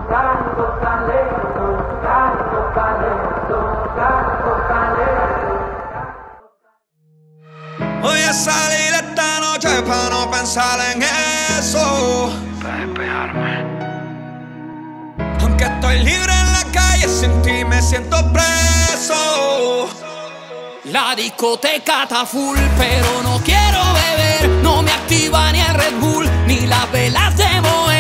Voy a salir esta noche pa' no pensar en eso. Para despejarme. Aunque estoy libre en la calle, sin ti me siento preso. La discoteca está full, pero no quiero beber. No me activa ni el Red Bull, ni las velas de Moe.